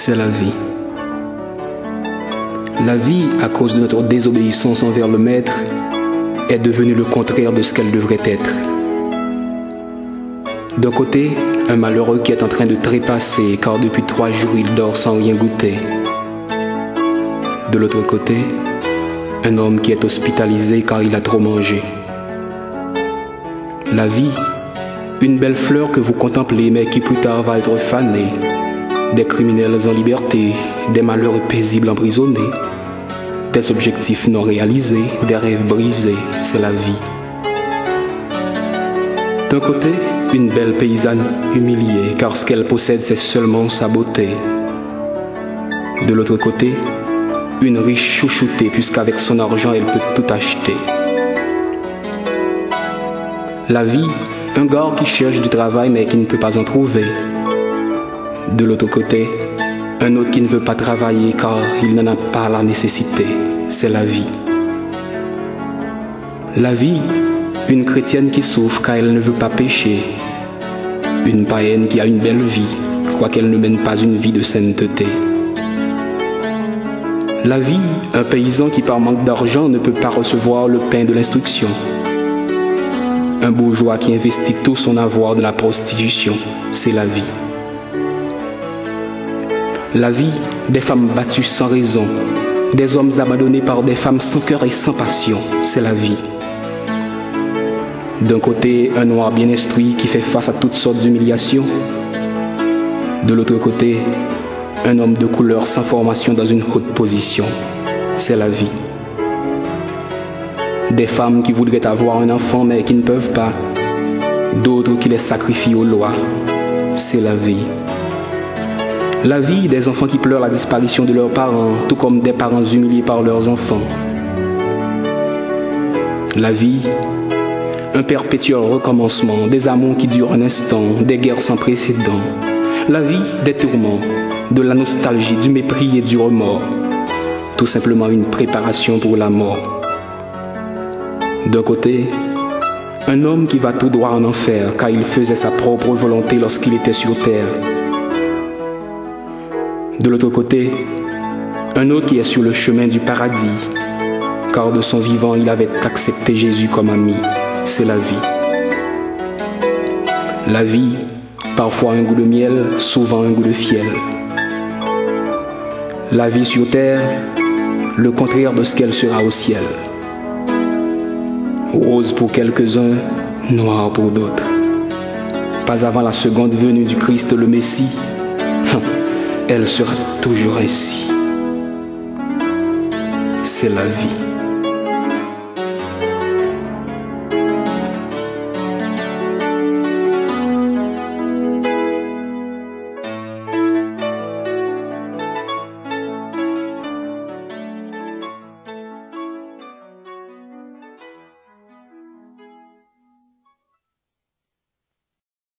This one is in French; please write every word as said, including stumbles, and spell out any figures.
c'est la vie. La vie, à cause de notre désobéissance envers le Maître, est devenue le contraire de ce qu'elle devrait être. D'un côté, un malheureux qui est en train de trépasser car depuis trois jours il dort sans rien goûter. De l'autre côté, un homme qui est hospitalisé car il a trop mangé. La vie, une belle fleur que vous contemplez mais qui plus tard va être fanée. Des criminels en liberté, des malheureux paisibles emprisonnés, des objectifs non réalisés, des rêves brisés, c'est la vie. D'un côté, une belle paysanne humiliée car ce qu'elle possède c'est seulement sa beauté. De l'autre côté, une riche chouchoutée puisqu'avec son argent elle peut tout acheter. La vie, un gars qui cherche du travail mais qui ne peut pas en trouver. De l'autre côté, un autre qui ne veut pas travailler car il n'en a pas la nécessité. C'est la vie. La vie, une chrétienne qui souffre car elle ne veut pas pécher. Une païenne qui a une belle vie, quoiqu'elle ne mène pas une vie de sainteté. La vie, un paysan qui par manque d'argent ne peut pas recevoir le pain de l'instruction. Un bourgeois qui investit tout son avoir dans la prostitution, c'est la vie. La vie, des femmes battues sans raison, des hommes abandonnés par des femmes sans cœur et sans passion, c'est la vie. D'un côté, un noir bien instruit qui fait face à toutes sortes d'humiliations. De l'autre côté, un homme de couleur sans formation dans une haute position, c'est la vie. Des femmes qui voudraient avoir un enfant mais qui ne peuvent pas, d'autres qui les sacrifient aux lois, c'est la vie. La vie des enfants qui pleurent la disparition de leurs parents, tout comme des parents humiliés par leurs enfants. La vie, un perpétuel recommencement, des amours qui durent un instant, des guerres sans précédent. La vie, des tourments, de la nostalgie, du mépris et du remords. Tout simplement une préparation pour la mort. D'un côté, un homme qui va tout droit en enfer car il faisait sa propre volonté lorsqu'il était sur terre. De l'autre côté, un autre qui est sur le chemin du paradis, car de son vivant il avait accepté Jésus comme ami, c'est la vie. La vie, parfois un goût de miel, souvent un goût de fiel. La vie sur terre, le contraire de ce qu'elle sera au ciel. Rose pour quelques-uns, noir pour d'autres. Pas avant la seconde venue du Christ le Messie, elle sera toujours ainsi. C'est la vie.